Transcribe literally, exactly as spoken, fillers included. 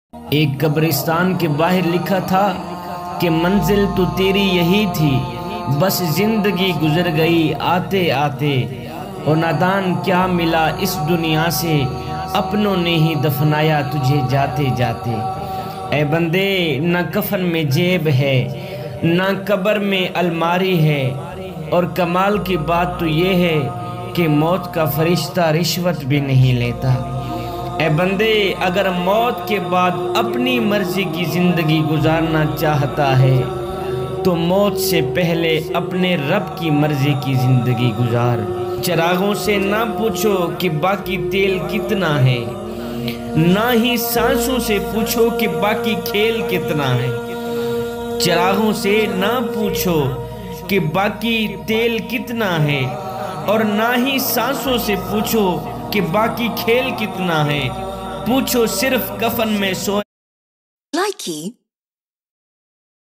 ایک قبرستان کے باہر لکھا تھا کہ منزل تو تیری یہی تھی، بس زندگی گزر گئی آتے آتے، اور نادان کیا ملا اس دنیا سے، اپنوں نے ہی دفنایا تجھے جاتے جاتے۔ اے بندے، نہ کفن میں جیب ہے، نہ قبر میں الماری ہے، اور کمال کی بات تو یہ ہے کہ موت کا فرشتہ رشوت بھی نہیں لیتا۔ اے بندے، اگر موت کے بعد اپنی مرضی کی زندگی گزارنا چاہتا ہے تو موت سے پہلے اپنے رب کی مرضی کی زندگی گزار۔ چراغوں سے نہ پوچھو کہ باقی تیل کتنا ہے، نہ ہی سانسوں سے پوچھو کہ باقی کھیل کتنا ہے۔ چراغوں سے نہ پوچھو کہ باقی تیل کتنا ہے، اور نہ ہی سانسوں سے پوچھو کہ باقی کھیل کتنا ہے، پوچھو صرف کفن میں سو لائکی